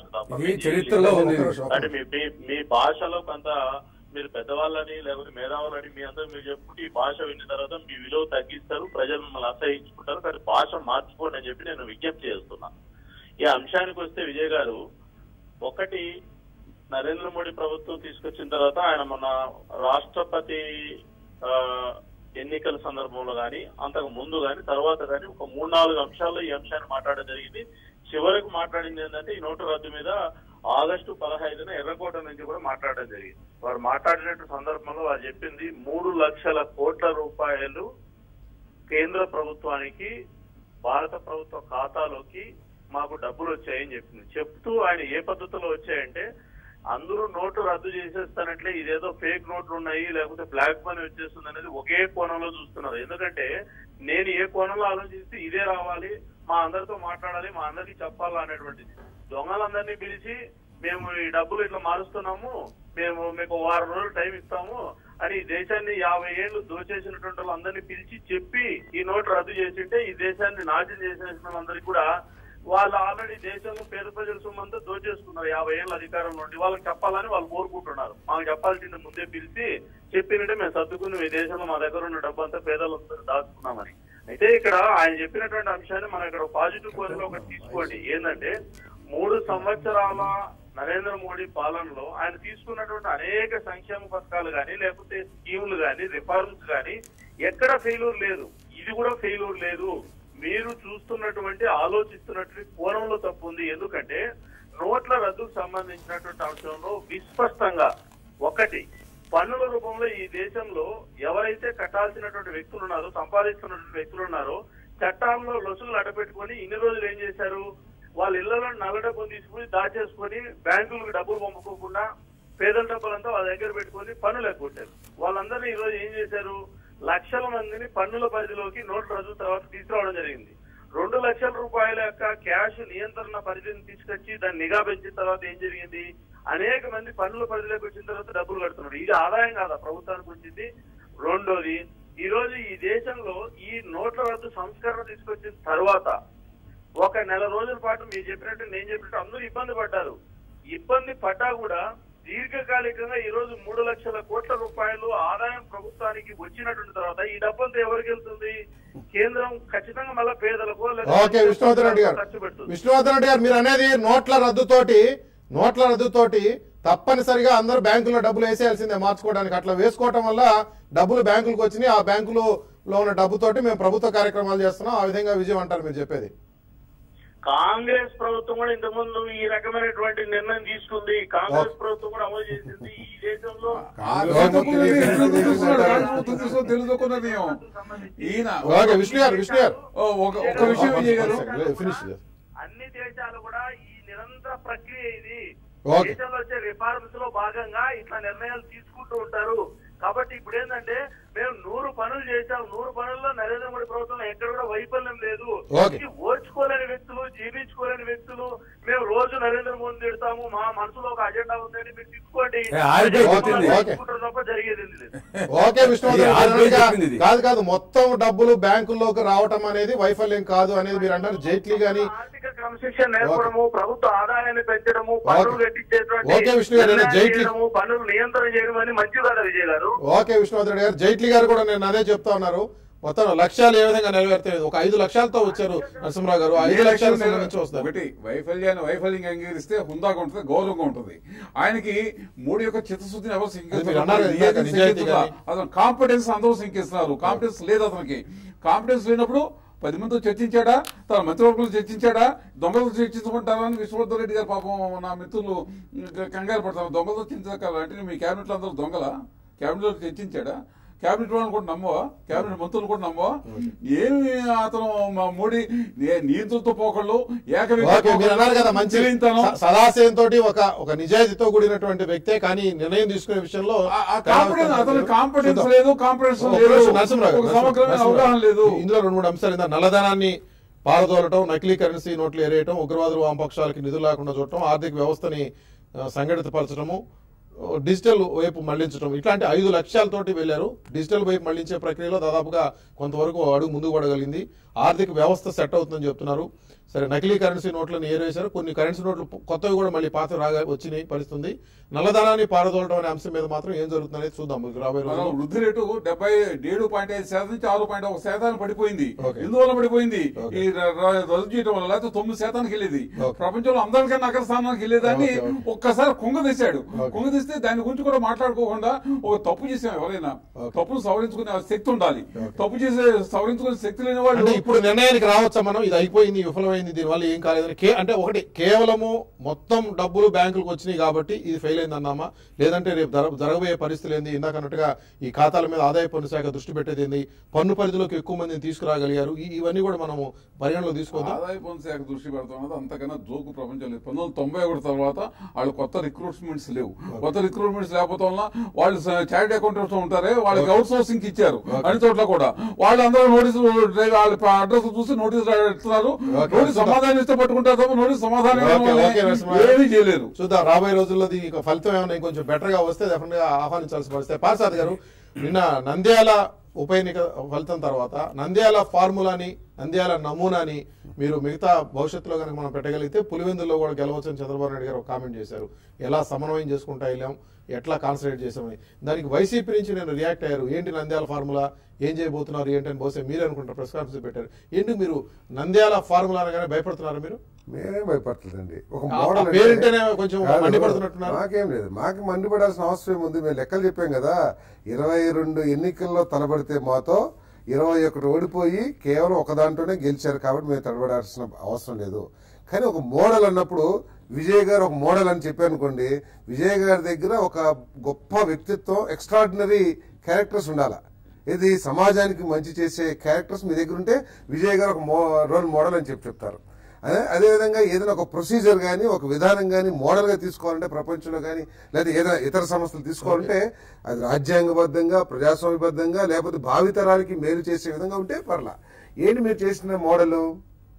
Speaker 6: అంటే మీ మీ భాషలో కొంత మీరు పెద్దవాళ్ళని లేకపోతే మేధావులని మీ అందరూ మీరు చెప్పుకుంటే ఈ భాష విన్న తర్వాత మీ విలువ తగ్గిస్తారు, ప్రజలు మిమ్మల్ని అసహించుకుంటారు. కానీ భాష మార్చుకోండి అని చెప్పి నేను విజ్ఞప్తి చేస్తున్నా. ఈ అంశానికి వస్తే విజయ్ గారు, ఒకటి నరేంద్ర మోడీ ప్రభుత్వం తీసుకొచ్చిన తర్వాత ఆయన మన రాష్ట్రపతి ఎన్నికల సందర్భంలో గాని, అంతకు ముందు గాని, తర్వాత గాని ఒక మూడు నాలుగు అంశాల్లో ఈ అంశాన్ని మాట్లాడడం జరిగింది. చివరికి మాట్లాడింది ఏంటంటే ఈ నోటు రద్దు మీద ఆగస్టు పదహైదున ఎర్రకోట నుంచి కూడా మాట్లాడడం జరిగింది. వారు మాట్లాడినట్టు సందర్భంలో వారు చెప్పింది మూడు లక్షల కోట్ల రూపాయలు కేంద్ర ప్రభుత్వానికి భారత ప్రభుత్వ ఖాతాలోకి మాకు డబ్బులు వచ్చాయని చెప్పింది. చెప్తూ ఆయన ఏ పద్ధతిలో వచ్చాయంటే, అందరూ నోట్లు రద్దు చేసేస్తానంటే ఇదేదో ఫేక్ నోట్లు ఉన్నాయి లేకపోతే బ్లాక్ మనీ వచ్చేస్తుంది అనేది ఒకే కోణంలో చూస్తున్నారు. ఎందుకంటే నేను ఏ కోణంలో ఆలోచిస్తే ఇదే రావాలి, మా అందరితో మాట్లాడాలి, మా అందరికీ చెప్పాలా అనేటువంటిది. దొంగలందరినీ పిలిచి మేము ఈ డబ్బులు ఇట్లా మారుస్తున్నాము, మేము మీకు వారం రోజులు టైం ఇస్తాము అని ఈ దేశాన్ని యాభై ఏళ్లు దోచేసినటువంటి వాళ్ళందరినీ పిలిచి చెప్పి ఈ నోటు రద్దు చేసింటే ఈ దేశాన్ని నాశనం చేసేసిన వాళ్ళందరికీ కూడా వాళ్ళు ఆల్రెడీ దేశంలో పేద ప్రజల సొమ్మంతా దోచేసుకున్నారు. యాభై ఏళ్ళ అధికారంలో ఉండి వాళ్ళకి చెప్పాలని వాళ్ళు కోరుకుంటున్నారు. మాకు చెప్పాల్సింది ముందే పిలిచి చెప్పినట్టే మేము సర్దుకుని ఈ దేశంలో మా దగ్గర ఉన్న డబ్బు అంతా పేదలందరూ దాచుకున్నామని. అయితే ఇక్కడ ఆయన చెప్పినటువంటి అంశాన్ని మనం ఇక్కడ పాజిటివ్ కోణంలో ఒకటి తీసుకోండి. ఏంటంటే మూడు సంవత్సరాల నరేంద్ర మోడీ పాలనలో ఆయన తీసుకున్నటువంటి అనేక సంక్షేమ పథకాలు కానీ లేకపోతే స్కీములు కానీ రిఫార్మ్స్ కానీ ఎక్కడ ఫెయిల్యూర్ లేదు. ఇది కూడా ఫెయిల్యూర్ లేదు. మీరు చూస్తున్నటువంటి ఆలోచిస్తున్నటువంటి కోణంలో తప్పు ఉంది. ఎందుకంటే నోట్ల రద్దుకు సంబంధించినటువంటి అంశంలో విస్పష్టంగా ఒకటి పన్నుల రూపంలో ఈ దేశంలో ఎవరైతే కట్టాల్సినటువంటి వ్యక్తులు ఉన్నారో, సంపాదిస్తున్నటువంటి వ్యక్తులు ఉన్నారో, చట్టాల్లో లొసుగులు అడ్డపెట్టుకుని ఇన్ని రోజులు ఏం చేశారు, వాళ్ళ ఇళ్లలో నల్ల డబ్బులు తీసుకుని దాచేసుకుని బ్యాంకులకు డబ్బులు పంపుకోకుండా పేదల డబ్బులంతా వాళ్ళ దగ్గర పెట్టుకుని పన్నులు ఎగ్గొట్టారు. వాళ్ళందరినీ ఈ రోజు ఏం చేశారు, లక్షల మందిని పన్నుల పరిధిలోకి నోట్ల రద్దు తర్వాత తీసుకురావడం జరిగింది. రెండు లక్షల రూపాయల యొక్క క్యాష్ నియంత్రణ పరిధిని తీసుకొచ్చి దాన్ని నిఘా పెంచిన తర్వాత ఏం జరిగింది, అనేక మంది పన్నుల పరిధిలోకి వచ్చిన తర్వాత డబ్బులు కడుతున్నారు. ఇది ఆదాయం కాదా ప్రభుత్వానికి వచ్చింది? రెండోది, ఈ రోజు ఈ దేశంలో ఈ నోట్ల రద్దు సంస్కరణ తీసుకొచ్చిన తర్వాత ఒక నెల రోజుల పాటు మీరు చెప్పినట్టు నేను చెప్పినట్టు అందరూ ఇబ్బంది పడ్డారు. ఇబ్బంది పడ్డా కూడా దీర్ఘకాలికంగా ఈ రోజు మూడు లక్షల కోట్ల రూపాయలు ఆదాయం ప్రభుత్వానికి వచ్చినటువంటి తర్వాత ఈ డబ్బంతా ఎవరికి వెళ్తుంది? కేంద్రం ఖచ్చితంగా మళ్ళీ పేదలకు
Speaker 1: ఓకే విష్ణువర్ధన్ రెడ్డి గారు
Speaker 6: ఖర్చు పెడుతుంది.
Speaker 1: విష్ణువర్ధన్ రెడ్డి గారు మీరు అనేది నోట్ల రద్దుతోటి నోట్ల రద్దుతోటి తప్పనిసరిగా అందరూ బ్యాంకుల్లో డబ్బులు వేసేయాల్సిందే మార్చుకోవడానికి. అట్లా వేసుకోవటం వల్ల డబ్బులు బ్యాంకులకు వచ్చినాయి, ఆ బ్యాంకులో ఉన్న డబ్బుతోటి మేము ప్రభుత్వ కార్యక్రమాలు చేస్తున్నాం, ఆ విధంగా విజయం అంటారు మీరు చెప్పేది?
Speaker 6: కాంగ్రెస్ ప్రభుత్వం కూడా ఇంతకుముందు ఈ రకమైనటువంటి నిర్ణయం తీసుకుంది. కాంగ్రెస్ ప్రభుత్వం కూడా అమలు చేసింది. ఈ దేశంలో
Speaker 2: తెలుసుకున్నది ఈయన
Speaker 1: ఓకే విష్ణు గారు విష్ణు గారు
Speaker 2: ఒక విషయం విజయ్ గారు,
Speaker 1: ఫినిష్
Speaker 6: అన్ని దేశాలు కూడా ఈ నిరంతర ప్రక్రియ ఇది.
Speaker 1: ఓకే.
Speaker 6: దేశంలో వచ్చే రిఫార్మ్స్ లో భాగంగా ఇట్లా నిర్ణయాలు తీసుకుంటూ ఉంటారు. కాబట్టి ఇప్పుడు ఏంటంటే మేము నూరు పనులు చేశాం, నూరు పనుల్లో నరేంద్ర మోడీ ప్రభుత్వంలో ఎక్కడ కూడా వైఫల్యం లేదు.
Speaker 1: ఓకే.
Speaker 6: ఇది ఓర్చుకోలేని వ్యక్తులు, జీవించుకోలేని వ్యక్తులు మేము రోజు నరేంద్ర మోడీ తిడతాము, మా మనసులో ఒక అజెండా ఉందని మీరు తీసుకోండి,
Speaker 3: ఏ, ఆర్బీఐ చెప్పింది.
Speaker 6: తప్ప జరిగేది లేదు.
Speaker 1: ఓకే విష్ణువర్ధన్ కాదు కాదు మొత్తం డబ్బులు బ్యాంకుల్లోకి రావటం అనేది వైఫల్యం కాదు అనేది మీరు అంటారు. జైట్లీ గాని
Speaker 6: ఆర్థిక క్రమశిక్షణ నేర్పడము, ప్రభుత్వ ఆదాయాన్ని పెంచడము, పన్నులు కట్టించేటువంటి
Speaker 1: ఓకే విష్ణు గారు
Speaker 6: నిర్ణయాలు
Speaker 1: జైట్లీ
Speaker 6: చేయడము, పన్నులు నియంత్రణ చేయడం అని మంచి కదా విజయ్ గారు.
Speaker 1: ఓకే విష్ణువర్ధన్ రెడ్డి గారు జైట్లీ గారు కూడా నేను అదే చెప్తా ఉన్నారు. మొత్తం లక్ష్యాలు ఏ విధంగా నెరవేర్తలేదు. ఒక ఐదు లక్షలతో వచ్చారు నరసింహరావు గారు, ఐదు లక్షల నుంచి వస్తారు.
Speaker 2: ఒకటి వైఫల్యాన్ని వైఫల్యంగా అంగీకరిస్తే హుందాగా ఉంటుంది, గౌరవంగా ఉంటుంది. ఆయనకి మోడీ యొక్క చిత్తశుద్ధిని ఎవరు శంకిస్తున్నారు? అతను కాంపిటెన్స్ అందరూ శంకిస్తున్నారు. కాంపిటెన్స్ లేదు అతనికి. కాంపిటెన్స్ లేనప్పుడు పది మందితో చర్చించాడా, తన మంత్రివర్గంలో చర్చించాడా? దొంగలతో చర్చించుకుంటారా అని విష్ణువర్ధన్ రెడ్డి గారు పాపం నా మిత్రులు కంగారు పడతారు. దొంగలతో చర్చించాలి అంటే మీ క్యాబినెట్ లో అందరూ దొంగల? క్యాబినెట్ లో చర్చించాడా? క్యాబినెట్ వాళ్ళని కూడా నమ్మవా? క్యాబినెట్ మంత్రులు కూడా నమ్మవా? ఏమి అతను మోడీ నియంత్రణతో పోకళ్ళు
Speaker 1: సదాశయంతో ఒక ఒక నిజాయితీతో కూడినటువంటి వ్యక్తే, కానీ నిర్ణయం తీసుకునే విషయంలో
Speaker 2: అతను కాంపిటెన్స్ లేదు, కాంపిటెన్స్ సమగ్రమైన అవగాహన లేదు.
Speaker 1: ఇందులో రెండు మూడు అంశాలు, నల్లధనాన్ని పారదోలటం, నకిలీ కరెన్సీ నోట్లు ఎరేయటం, ఉగ్రవాదులు వామపక్షాలకి నిధులు లేకుండా చూడటం, ఆర్థిక వ్యవస్థని సంఘటితపరచడము, డిజిటల్ వైపు మళ్లించడం, ఇట్లాంటి ఐదు లక్ష్యాలతోటి వెళ్లారు. డిజిటల్ వైపు మళ్లించే ప్రక్రియలో దాదాపుగా కొంతవరకు అడుగు ముందుకు పడగలిగింది. ఆర్థిక వ్యవస్థ సెట్ అవుతుందని చెప్తున్నారు. సరే, నకిలీ కరెన్సీ నోట్లను ఏరేశారు. కొన్ని కరెన్సీ నోట్లు కొత్తవి కూడా మళ్ళీ పాత రాగా వచ్చినాయి పరిస్థితుంది. నల్లధనాన్ని పారదోలటం అనే అంశం మీద మాత్రం ఏం జరుగుతుందనేది చూద్దాం రాబోయే రోజుల్లో.
Speaker 2: వృద్ధి రేటు డెబ్బై ఏడు పాయింట్ ఐదు శాతం నుంచి ఆరు పాయింట్ ఒక శాతానికి పడిపోయింది. ఎందువల్ల పడిపోయింది? ఈ రద్దు చేయడం వల్ల. లేకపోతే తొమ్మిది శాతానికి వెళ్ళేది. ప్రపంచంలో అందరికన్నా అగ్ర స్థానానికి వెళ్ళేదాన్ని ఒక్కసారి కుంగదీశాడు. కుంగదీస్తే దాని గురించి కూడా మాట్లాడుకోకుండా ఒక తప్పు చేసాం. ఎవరైనా తప్పును సవరించుకునే శక్తి ఉండాలి. తప్పు చేసే సవరించుకునే శక్తి లేని వాళ్ళు
Speaker 1: ఇప్పుడు నిర్ణయానికి రావచ్చా మనం? ఇది అయిపోయింది, విఫలమైంది, దీనివల్ల ఏం కాలేదని. అంటే ఒకటి, కేవలము మొత్తం డబ్బులు బ్యాంకులకు వచ్చినాయి కాబట్టి ఇది ఫెయిల్ అయింది అన్నామా? లేదంటే రేపు జరగబోయే పరిస్థితులు ఏంది? ఇందాక అన్నట్టుగా ఈ ఖాతాల మీద ఆదాయ పన్ను శాఖ దృష్టి పెట్టేది ఏంది? పన్ను పరిధిలోకి ఎక్కువ మందిని తీసుకురాగలిగారు. ఇవన్నీ కూడా మనము పరిగణలో తీసుకోవద్దు.
Speaker 2: ఆదాయ పన్ను శాఖ దృష్టి పెడుతున్నది అంతకన్నా జోకు ప్రపంచం లేదు. పంతొమ్మిది వందల తొంభై ఒకటి తర్వాత వాళ్ళు కొత్త రిక్రూట్మెంట్స్ లేవు. కొత్త రిక్రూట్మెంట్స్ లేకపోతే వల్ల వాళ్ళు చారిటీ అకౌంటెంట్స్ ఉంటారే, వాళ్ళకి అవుట్ సోర్సింగ్ ఇచ్చారు అన్ని చోట్ల కూడా. వాళ్ళు అందరూ నోటీసులు వాళ్ళ అడ్రస్ చూసి నోటీసులు పెడుతున్నారు. నోటీస్ సమాధానం ఇస్తే పట్టుకుంటారు తప్ప నోటీస్ సమాధానం ఏమీ చేయలేరు.
Speaker 1: చూద్దాం రాబోయే రోజుల్లో దీనికి ఫలితం ఏమైనా కొంచెం బెటర్ గా వస్తే డెఫినెట్ గా ఆహ్వానించాల్సి వస్తే. పార్సాద్ గారు, నిన్న నంద్యాల ఉప ఎన్నిక ఫలితం తర్వాత నంద్యాల ఫార్ములాని, నంద్యాల నమూనాని మీరు మిగతా భవిష్యత్తులో కనుక మనం పెట్టగలిగితే పులివెందుల్లో కూడా గెలవచ్చని చంద్రబాబు నాయుడు గారు ఒక కామెంట్ చేశారు. ఎలా సమన్వయం చేసుకుంటా వెళ్ళాం, ఎట్లా కాన్సన్ట్రేట్ చేసామని. దానికి వైసీపీ నుంచి నేను రియాక్ట్ అయ్యారు. ఏంటి నంద్యాల ఫార్ములా, ఏం చేయబోతున్నారు ఏంటి అని బహుశా మీరే అనుకుంటారు. ప్రెస్ కాన్ఫరెన్స్ పెట్టారు. ఎందుకు మీరు నంద్యాల ఫార్ములా అనగానే భయపడుతున్నారు? మీరు
Speaker 4: మేమే భయపడుతుందండి. ఒక మోడల్
Speaker 1: పేరుంటేనే కొంచెం మండిపడుతున్నట్టున్నారు.
Speaker 4: మాకేం లేదు, మాకు మండిపడాల్సిన అవసరం ఉంది. మేము లెక్కలు చెప్పాం కదా, ఇరవై రెండు ఎన్నికల్లో తలబడితే మాతో ఇరవై ఒకటి ఓడిపోయి కేవలం ఒక దాంట్లోనే గెలిచారు. కాబట్టి మేము తలబడాల్సిన అవసరం లేదు. కానీ ఒక మోడల్ అన్నప్పుడు విజయ్ గారు ఒక మోడల్ అని చెప్పానుకోండి, విజయ్ గారి దగ్గర ఒక గొప్ప వ్యక్తిత్వం, ఎక్స్ట్రాడినరీ క్యారెక్టర్స్ ఉండాలి. ఇది సమాజానికి మంచి చేసే క్యారెక్టర్స్ మీ దగ్గర ఉంటే విజయ్ గారు ఒక రోల్ మోడల్ అని చెప్పి చెప్తారు. అదే అదేవిధంగా ఏదైనా ఒక ప్రొసీజర్ కానీ, ఒక విధానం కానీ మోడల్ గా తీసుకోవాలంటే ప్రపంచంలో కానీ, లేదా ఏదైనా ఇతర సంస్థలు తీసుకోవాలంటే అది రాజ్యాంగబద్ధంగా, ప్రజాస్వామ్యబద్ధంగా, లేకపోతే భావితరాలకి మేలు చేసే విధంగా ఉంటే పర్లా. ఏంటి మీరు చేసిన మోడల్?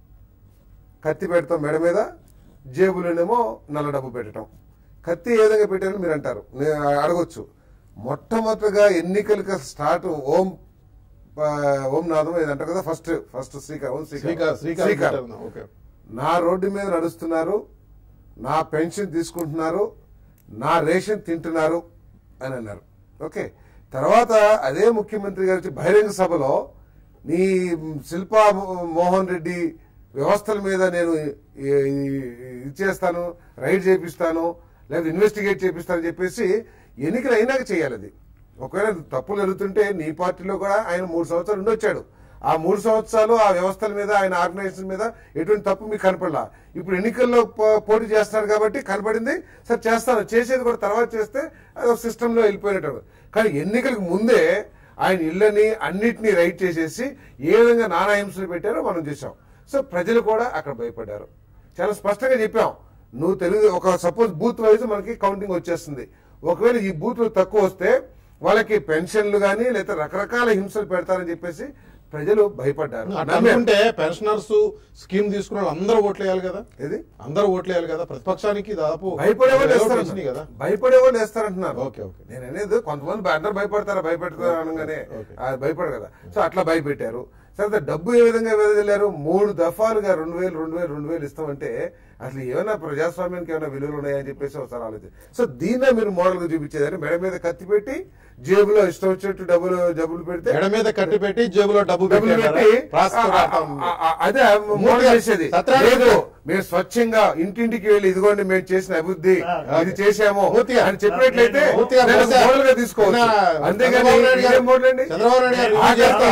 Speaker 4: కత్తి పెడతాం మెడ మీద, జేబులోనేమో నల్ల డబ్బు పెట్టడం. కత్తి ఏ విధంగా పెట్టారని మీరు అంటారు, నేను అడగొచ్చు. మొట్టమొదటిగా ఎన్నికలకు స్టార్ట్ ఓం ఓం నాదం ఏదంటారు కదా, ఫస్ట్ ఫస్ట్ శ్రీకారం ఓం శ్రీకారం శ్రీకారం నా రోడ్డు మీద నడుస్తున్నారు, నా పెన్షన్ తీసుకుంటున్నారు, నా రేషన్ తింటున్నారు అని అన్నారు. ఓకే, తర్వాత అదే ముఖ్యమంత్రి గారి బహిరంగ సభలో నీ శిల్పా మోహన్ రెడ్డి వ్యవస్థల మీద నేను ఇచ్చేస్తాను, రైడ్ చేపిస్తాను, లేదా ఇన్వెస్టిగేట్ చేపిస్తానని చెప్పేసి ఎన్నికలు అయినాక చేయాలి. అది ఒకవేళ తప్పులు జరుగుతుంటే నీ పార్టీలో కూడా ఆయన మూడు సంవత్సరాలు ఉండొచ్చాడు. ఆ మూడు సంవత్సరాలు ఆ వ్యవస్థల మీద, ఆయన ఆర్గనైజేషన్ మీద ఎటువంటి తప్పు మీకు కనపడలా. ఇప్పుడు ఎన్నికల్లో పోటీ చేస్తున్నారు కాబట్టి కనపడింది, సరే చేస్తాను, చేసేది కూడా తర్వాత చేస్తే అది ఒక సిస్టంలో వెళ్ళిపోయినట్టు. కానీ ఎన్నికలకు ముందే ఆయన ఇళ్ళని అన్నిటినీ రైట్ చేసేసి ఏ విధంగా నానా హింసలు పెట్టారో మనం చూసాం. సో ప్రజలు కూడా అక్కడ భయపడ్డారు. చాలా స్పష్టంగా చెప్పాం, నువ్వు తెలుగు ఒక సపోజ్ బూత్ వైజ్ మనకి కౌంటింగ్ వచ్చేస్తుంది, ఒకవేళ ఈ బూత్లు తక్కువ వస్తే వాళ్ళకి పెన్షన్లు కానీ లేదా రకరకాల హింసలు పెడతారని చెప్పేసి ప్రజలు భయపడ్డారు.
Speaker 1: అనుకుంటే పెన్షనర్స్ స్కీమ్ తీసుకున్న వాళ్ళు అందరూ ఓట్లు వేయాలి కదా, ఇది అందరూ ఓట్లు వేయాలి కదా, ప్రతిపక్షానికి దాదాపు
Speaker 4: భయపడేవాళ్ళు వేస్తారు కదా, భయపడేవాళ్ళు వేస్తారంటున్నారు.
Speaker 1: ఓకే ఓకే
Speaker 4: నేను అనేది కొంతమంది అందరూ భయపడతారా, భయపెడతారు అనగానే భయపడరు కదా. సో అట్లా భయపెట్టారు. సరే డబ్బు ఏ విధంగా వెదజల్లారు, మూడు దఫాలుగా రెండు వేలు రెండు వేలు రెండు వేలు ఇస్తామంటే అసలు ఏమైనా ప్రజాస్వామ్యానికి ఏమైనా విలువలు ఉన్నాయని చెప్పేసి ఒకసారి ఆలోచన. సో దీన్నే మీరు మోడల్ గా చూపించేదాన్ని, మెడ మీద కత్తి పెట్టి జేబులో ఇష్టం వచ్చినట్టు డబ్బులు డబ్బులు పెడితే,
Speaker 1: మెడ మీద కత్తి పెట్టి జేబులో డబ్బు డబ్బులు పెట్టి
Speaker 4: అదే మోడల్ చేసేది లేదు. మీరు స్వచ్ఛంగా ఇంటింటికి వెళ్ళి ఇదిగోండి మేము చేసిన అభివృద్ధి ఇది చేశాము అని చెప్పినట్లయితే మోడల్ గా తీసుకోవచ్చు. అంతేగాని ఆఖరికి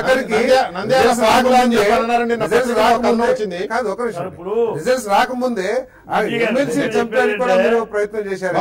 Speaker 4: కాదు, ఒక విషయం, రిజల్ట్స్ రాకముందే ఎమ్మెల్సీ చంపడానికి కూడా మీరు ప్రయత్నం చేశారు.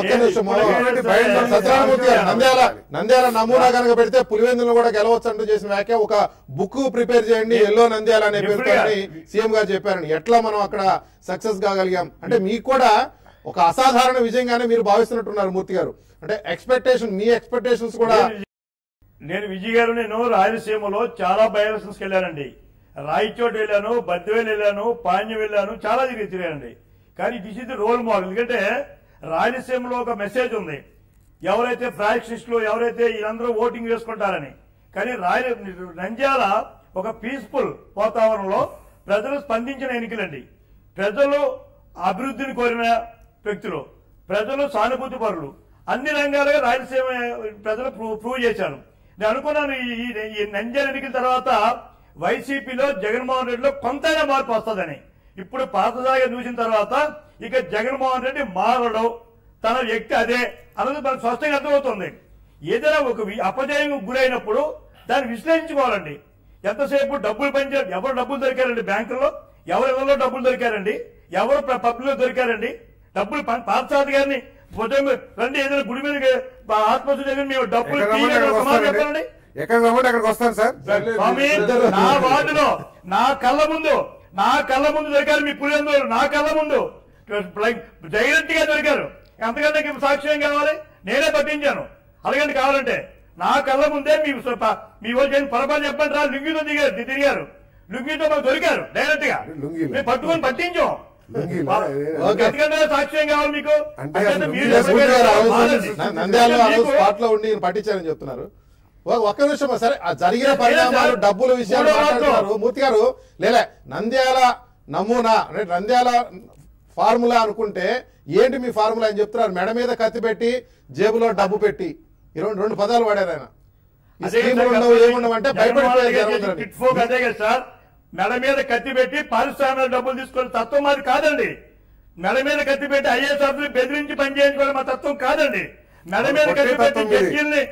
Speaker 1: నంద్యాల నంద్యాల నమూనా కనుక పెడితే పులివెందులను కూడా గెలవచ్చు అంటూ చేసిన వ్యాఖ్య, ఒక బుక్ ప్రిపేర్ చేయండి ఎల్లో నంద్యాల అనే పేరుతో సీఎం గారు చెప్పారని. ఎట్లా మనం అక్కడ సక్సెస్ కాగలిగాం అంటే మీకు కూడా ఒక అసాధారణ విజయంగానే మీరు భావిస్తున్నట్టున్నారు మూర్తి గారు. అంటే ఎక్స్పెక్టేషన్, మీ ఎక్స్పెక్టేషన్స్ కూడా.
Speaker 5: నేను విజయ్ గారు నేను రాయలసీమలో చాలా బై ఎలక్షన్స్కి వెళ్ళానండి. రాయచోటి వెళ్ళాను, బద్వేలు వెళ్ళాను, పాణ్యం వెళ్ళాను, చాలా తిరిగి తిరిగానండి. కానీ this is the role model. ఎందుకంటే రాయలసీమలో ఒక మెసేజ్ ఉంది, ఎవరైతే ఫ్రాక్షనిస్టులు ఎవరైతే వీళ్ళందరూ ఓటింగ్ వేసుకుంటారని. కానీ రాయ నంద్యాల ఒక పీస్ఫుల్ వాతావరణంలో ప్రజలు స్పందించిన ఎన్నికలండి. ప్రజలు అభివృద్ధిని కోరిన వ్యక్తులు, ప్రజలు సానుభూతి పరులు, అన్ని రంగాలుగా రాయలసీమ ప్రజలు ప్రూవ్ చేశారు. నేను అనుకున్నాను ఈ నంద్యాల ఎన్నికల తర్వాత వైసీపీలో జగన్మోహన్ రెడ్డిలో కొంతైనా మార్పు వస్తుందని. ఇప్పుడు పాతదాగా చూసిన తర్వాత ఇక జగన్మోహన్ రెడ్డి మారడం, తన వ్యక్తి అదే అన్నది మనకు స్పష్టంగా అర్థమవుతుంది. ఏదైనా ఒక అపజయం గురైనప్పుడు దాన్ని విశ్లేషించుకోవాలండి. ఎంతసేపు డబ్బులు పనిచేయాలి, ఎవరు డబ్బులు దొరికారండి బ్యాంకుల్లో, ఎవరు ఎవరిలో డబ్బులు దొరికారండి, ఎవరు పబ్లిక్ లో దొరికారండి డబ్బులు. పార్థసారథి గారిని రండి ఏదైనా గుడి మీద ఆత్మహత్య దగ్గర మేము డబ్బులు చెప్పాలండి.
Speaker 4: అక్కడికి వస్తాను సార్.
Speaker 5: స్వామి నా వార్డులో నా కళ్ళ ముందు నా కళ్ళ ముందు దొరికారు మీ పులివెందులు, నా కళ్ళ ముందు డైరెక్ట్ గా దొరికారు. ఎంతకంటే సాక్ష్యం కావాలి, నేనే పట్టించాను. అలాగంటే కావాలంటే నా కళ్ళ ముందే మీ మీ వాళ్ళు చేసిన పొరపాటు చెప్పండి రా, లుంగితో దిగారు తిరిగారు, లుంగితో మాకు దొరికారు డైరెక్ట్ గా, మేము పట్టుకొని పట్టించాం. ఎందుకంటే సాక్ష్యం కావాలి మీకు.
Speaker 1: స్పాట్ లో ఉండి పట్టించారని చెప్తున్నారు. ఒక్క నిమిషం సరే, జరిగిన పరిణామాలు డబ్బుల విషయాలు మాట్లాడుతున్నారు మూర్తి గారు. లేలే నంద్యాల నమూనా అంటే నంద్యాల ఫార్ములా అనుకుంటే ఏంటి మీ ఫార్ములా అని చెప్తున్నారు. మెడ మీద కత్తి పెట్టి జేబులో డబ్బు పెట్టి రెండు రెండు పదాలు వాడారు ఆయన. ఏముండవంటే భయపడిపోయారు.
Speaker 5: అదే కదా సార్, మెడ మీద కత్తి పెట్టి పారిశ్రామిక డబ్బులు తీసుకునే తత్వం మాది కాదండి. మెడ మీద కత్తి పెట్టి ఐఏఎస్ ఆఫీసులు బెదిరించి పనిచేయించుకోవడం మా తత్వం కాదండి. మెడ మీద కత్తి పెట్టి జడ్జీల్ని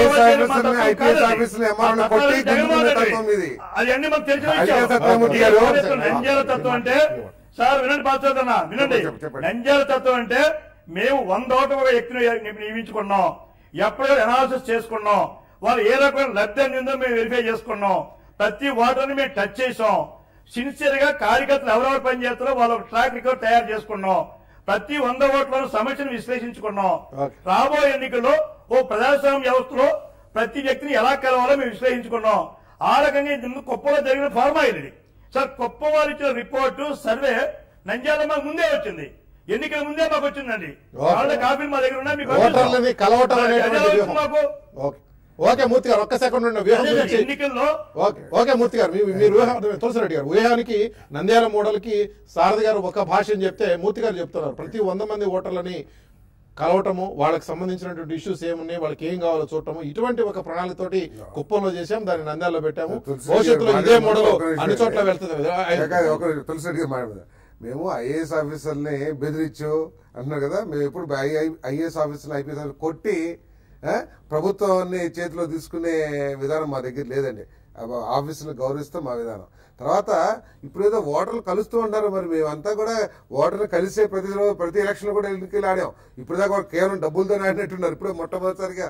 Speaker 5: అది అన్ని మాకు తెలిసిన విషయం. నంద్యాల తత్వం అంటే సార్ వినండి, పాత్రన్న వినండి. నంద్యాల తత్వం అంటే మేము వంద ఓట్ల వ్యక్తిని నియమించుకున్నాం, ఎప్పుడైనా అనాలిసిస్ చేసుకున్నాం, వాళ్ళు ఏ రకమైన లబ్ధి అందిందో మేము వెరిఫై చేసుకున్నాం, ప్రతి ఓటర్ని మేము టచ్ చేసాం, సిన్సియర్ గా కార్యకర్తలు ఎవరెవరు పనిచేస్తారో వాళ్ళ ట్రాక్ రికార్డ్ తయారు చేసుకున్నాం, ప్రతి వంద ఓట్లను సమస్యను విశ్లేషించుకున్నాం. రాబోయే ఎన్నికల్లో ఓ ప్రజాస్వామ్య వ్యవస్థలో ప్రతి వ్యక్తిని ఎలా కలవాలో మేము విశ్లేషించుకున్నాం. ఆ రకంగా ఇందుకు కుప్పలో జరిగిన ఫార్మా ఇది. సార్ కుప్పవారు ఇచ్చిన రిపోర్టు సర్వే నంద్యాల మాకు ముందే వచ్చింది, ఎన్నికల ముందే మాకు వచ్చిందండి. వాళ్ళ కాపీలు మా దగ్గర ఉన్నాయి.
Speaker 1: ఓటర్లని కలవటం అనేటువంటి
Speaker 5: మాకు
Speaker 1: ఓకే ఓకే మూర్తి గారు ఒక్క సెకండ్ ఉండండి. వ్యూహం గురించి
Speaker 5: ఎన్నికల్లో
Speaker 1: ఓకే ఓకే మూర్తి గారు మీ- మీరు వ్యూహం తులసిరెడ్డి గారు వ్యూహానికి నంద్యాల మోడల్కి సారథి గారు ఒక భాషను చెప్తే మూర్తి గారు చెప్తున్నారు ప్రతి వంద మంది ఓటర్లని కలవటము, వాళ్ళకి సంబంధించినటువంటి ఇష్యూస్ ఏమున్నాయి, వాళ్ళకి ఏం కావాలో చూడటము, ఇటువంటి ఒక ప్రణాళికతోటి కుప్పంలో చేశాం, దాన్ని నంద్యాలలో పెట్టాము. భవిష్యత్తులో ఇదే మోడల్ అన్ని చోట్ల వెళ్తుంది.
Speaker 4: తులసిరెడ్డి గారు మాట్లాడదా మేము ఐఏఎస్ ఆఫీసర్ని బెదిరించు అంటున్నారు కదా, మేము ఎప్పుడు ఐఏఎస్ ఆఫీసర్లు ఐపీఎస్ ఆఫీసర్ కొట్టి ప్రభుత్వాన్ని చేతిలో తీసుకునే విధానం మా దగ్గర లేదండి. ఆఫీసులు గౌరవిస్తాం మా విధానం. తర్వాత ఇప్పుడు ఏదో ఓటర్లు కలుస్తూ ఉంటారు, మరి మేమంతా కూడా ఓటర్లు కలిసే ప్రతి ప్రతి ఎలక్షన్ కూడా ఎన్నికలు ఆడాం. ఇప్పుడు దాకా కేవలం డబ్బులతో ఆడినట్టున్నారు. ఇప్పుడు మొట్టమొదటిసారిగా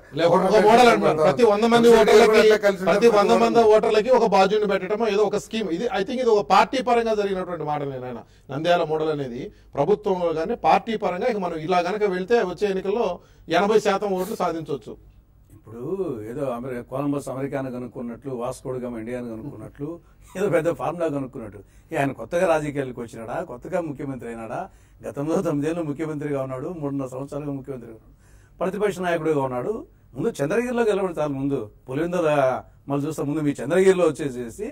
Speaker 1: ప్రతి వంద మంది ఓటర్లకి ప్రతి వంద మంది ఓటర్లకి ఒక బాధ్యుని పెట్టడం ఏదో ఒక స్కీమ్. ఇది ఐ థింక్ ఇది ఒక పార్టీ పరంగా జరిగినటువంటి మాట. నేను నంద్యాల మోడల్ అనేది ప్రభుత్వంలో కానీ పార్టీ పరంగా ఇక మనం ఇలా గనక వెళ్తే వచ్చే ఎన్నికల్లో ఎనభై శాతం ఓట్లు సాధించవచ్చు.
Speaker 3: ఇప్పుడు ఏదో అమెరికా కొలంబస్ అమెరికాను కనుక్కున్నట్లు, వాస్కోడ్గామ ఇండియాను కనుక్కున్నట్లు, ఏదో పెద్ద ఫార్ములా కనుక్కున్నట్టు ఆయన కొత్తగా రాజకీయాలకు వచ్చినాడా, కొత్తగా ముఖ్యమంత్రి అయినాడా? గతంలో తొమ్మిదేళ్ళు ముఖ్యమంత్రిగా ఉన్నాడు, మూడున్నర సంవత్సరాలుగా ముఖ్యమంత్రిగా ఉన్నాడు, ప్రతిపక్ష నాయకుడిగా ఉన్నాడు. ముందు చంద్రగిరిలో గెలవడతారు, ముందు పులివెందుల మళ్ళీ చూస్తా, ముందు మీ చంద్రగిరిలో వచ్చేసేసి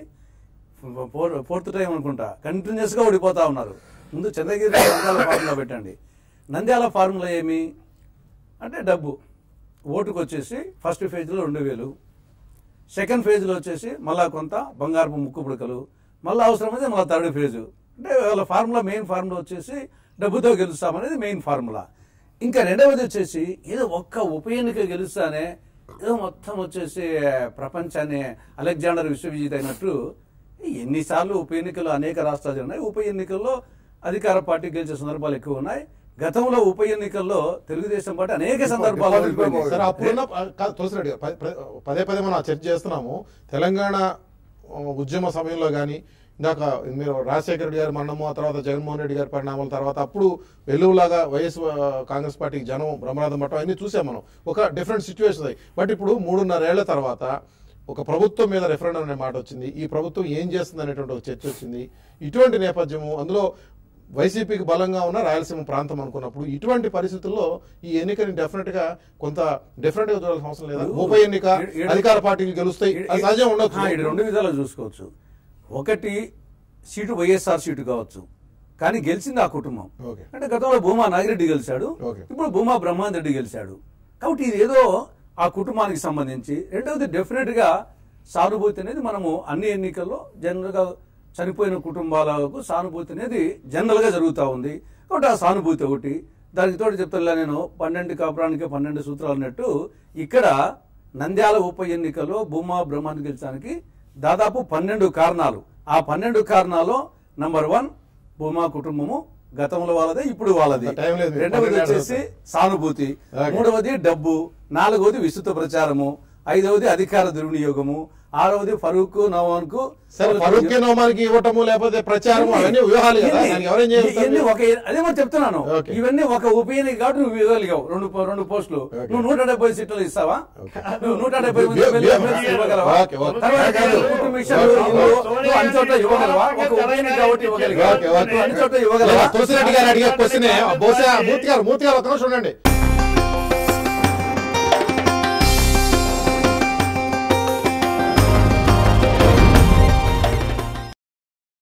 Speaker 3: ఫోర్త్ టైం అనుకుంటా కంటిన్యూస్ గా ఓడిపోతా ఉన్నారు. ముందు చంద్రగిరి నంద్యాల ఫార్ములా పెట్టండి. నంద్యాల ఫార్ములా ఏమి అంటే డబ్బు. ఓటుకు వచ్చేసి ఫస్ట్ ఫేజ్లో రెండు వేలు, సెకండ్ ఫేజ్లో వచ్చేసి మళ్ళా కొంత బంగారపు ముక్కు పుడకలు, మళ్ళీ అవసరమైతే మళ్ళీ థర్డ్ ఫేజు. అంటే వాళ్ళ ఫార్ములా మెయిన్ ఫార్ములా వచ్చేసి డబ్బుతో గెలుస్తామనేది మెయిన్ ఫార్ములా. ఇంకా రెండవది వచ్చేసి ఏదో ఒక్క ఉప ఎన్నిక గెలుస్తానే ఏదో మొత్తం వచ్చేసి ప్రపంచాన్ని అలెగ్జాండర్ విశ్వవిజేత అయినట్టు ఎన్నిసార్లు ఉప ఎన్నికలు అనేక రాష్ట్రాలు ఉన్నాయి. ఉప ఎన్నికల్లో అధికార పార్టీ గెలిచే సందర్భాలు ఎక్కువ ఉన్నాయి. గతంలో ఉప ఎన్నికల్లో తెలుగుదేశం పార్టీ అనేక సందర్భాలు
Speaker 1: తులసిరెడ్డి గారు పదే పదే మనం చర్చ చేస్తున్నాము. తెలంగాణ ఉద్యమ సమయంలో కానీ ఇందాక మీరు రాజశేఖర రెడ్డి గారి మరణము, ఆ తర్వాత జగన్మోహన్ రెడ్డి గారి పరిణామాల తర్వాత అప్పుడు వెలుగులాగా వైఎస్ కాంగ్రెస్ పార్టీకి జనం బ్రహ్మరథం పట్టడం అన్ని చూసాం మనం. ఒక డిఫరెంట్ సిచ్యువేషన్ అది. బట్ ఇప్పుడు మూడున్నరేళ్ల తర్వాత ఒక ప్రభుత్వం మీద రెఫరెండం అనే మాట వచ్చింది. ఈ ప్రభుత్వం ఏం చేస్తుంది అనేటువంటి ఒక చర్చ వచ్చింది. ఇటువంటి నేపథ్యము, అందులో వైసీపీకి బలంగా ఉన్న రాయలసీమ ప్రాంతం అనుకున్నప్పుడు ఇటువంటి పరిస్థితుల్లో ఈ ఎన్నికని డెఫినెట్ గా కొంత డిఫరెంట్ గా చూడాల్సిన అవసరం లేదా? ఉప ఎన్నిక అధికార పార్టీలు గెలుస్తాయి, సహజం ఉండొచ్చు.
Speaker 3: రెండు విధాలు చూసుకోవచ్చు. ఒకటి సీటు వైఎస్ఆర్ సీటు కావచ్చు, కానీ గెలిచింది ఆ కుటుంబం. అంటే గతంలో భూమా నాగిరెడ్డి గెలిచాడు, ఇప్పుడు భూమా బ్రహ్మాంద్ రెడ్డి గెలిచాడు. కాబట్టి ఇది ఏదో ఆ కుటుంబానికి సంబంధించి. రెండవది డెఫినెట్ గా సానుభూతి అనేది మనము అన్ని ఎన్నికల్లో జనరల్ గా చనిపోయిన కుటుంబాలకు సానుభూతి అనేది జనరల్ గా జరుగుతూ ఉంది. కాబట్టి ఆ సానుభూతి ఒకటి. దానికి తోడు చెప్తా నేను పన్నెండు కాపురానికి పన్నెండు సూత్రాలు అన్నట్టు ఇక్కడ నంద్యాల ఉప ఎన్నికలో భూమా బ్రహ్మాండ్ గెలిచడానికి దాదాపు పన్నెండు కారణాలు. ఆ పన్నెండు కారణాలు నంబర్ వన్ భూమా కుటుంబము గతంలో వాళ్ళదే, ఇప్పుడు వాళ్ళది. రెండవది వచ్చేసి సానుభూతి, మూడవది డబ్బు, నాలుగవది విస్తృత ప్రచారము, ఐదవది అధికార దుర్వినియోగము, ఆరవది ఫరూక్ నవాన్ కు
Speaker 1: ఫరూక్ నవాన్కి ఇవ్వటము లేకపోతే ప్రచారం అవన్నీ వ్యూహాలు కదా.
Speaker 3: అదే మరి చెప్తున్నాను, ఇవన్నీ ఒక ఉప ఎన్నిక కాబట్టి నువ్వు ఇవ్వగలిగావు రెండు రెండు పోస్టులు. నువ్వు నూట డెబ్బై సీట్లు ఇస్తావా? నువ్వు నూట డెబ్బై మంది ఇవ్వగలవా? అన్ని చోట్ల ఇవ్వగలవా? ఒక ఉప ఎన్నిక కాబట్టి ఇవ్వగలిగా అన్ని చోట్ల ఇవ్వగలవా?
Speaker 1: తులసిరెడ్డి గారు అడిగే క్వశ్చన్ బహుశా మూర్తి గారు మూర్తి గారు ఒక నిమిషం ఉండండి.